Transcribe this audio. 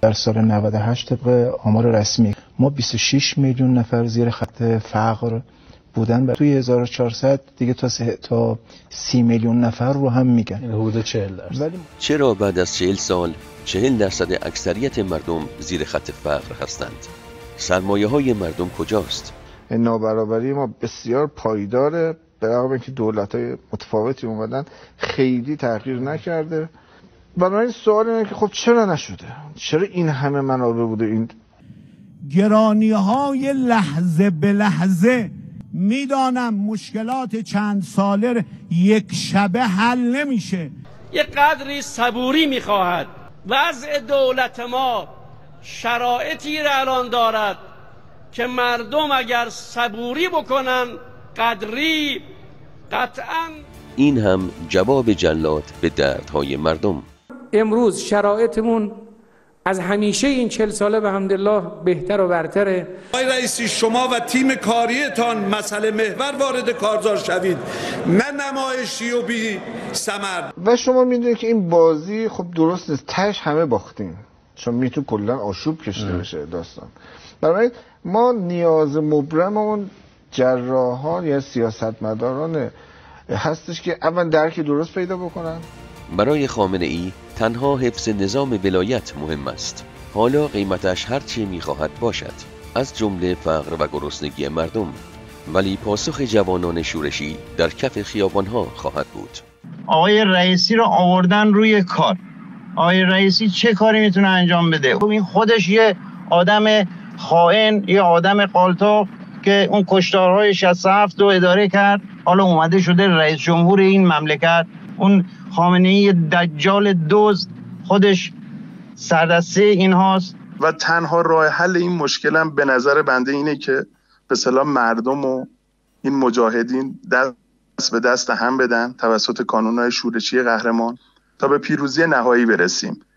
در سال 98 طبق آمار رسمی ما 26 میلیون نفر زیر خط فقر بودن و توی 1400 دیگه تا 30 میلیون نفر رو هم میگن، حدود 40%. چرا بعد از 40 سال 40% اکثریت مردم زیر خط فقر هستند؟ سرمایه‌های مردم کجاست؟ نابرابری ما بسیار پایداره، به رغم اینکه دولت‌های متفاوتی اومدن خیلی تغییر نکرده. بنابراین سوال اینه که خب چرا نشده؟ چرا این همه منابع بوده؟ این گرانی‌های لحظه به لحظه، میدانم مشکلات چند ساله یک شبه حل نمیشه، یک قدری صبوری میخواهد. وضع دولت ما شرایطی را الان دارد که مردم اگر صبوری بکنن قدری قطعا. این هم جواب جلاد به دردهای مردم. امروز شرایطمون از همیشه این 40 ساله به حمدالله بهتر و برتره. آقای رئیسی، شما و تیم کاریتان مسئله محور وارد کارزار شوید، نه نمایشی و بی ثمر. و شما میدونید که این بازی خب درست نیست، تهش همه باختیم، چون میتونه کلا آشوب کشته بشه داستان. برای ما نیاز مبرم اون جراحان یا سیاستمداران هستش که اول درک درست پیدا بکنن. برای خامنه ای تنها حفظ نظام ولایت مهم است، حالا قیمتش هر چی میخواهد باشد، از جمله فقر و گرسنگی مردم. ولی پاسخ جوانان شورشی در کف خیابانها خواهد بود. آقای رئیسی رو آوردن روی کار. آقای رئیسی چه کاری میتونه انجام بده؟ خب این خودش یه آدم خائن، یه آدم قالتاق که اون کشتارهای 67 رو اداره کرد، حالا اومده شده رئیس جمهور این مملکت. اون خامنه‌ای دجال دزد خودش سردسته این هاست. و تنها راه حل این مشکل هم به نظر بنده اینه که به اصطلاح مردم و این مجاهدین دست به دست هم بدن توسط کانون‌های شورشی قهرمان تا به پیروزی نهایی برسیم.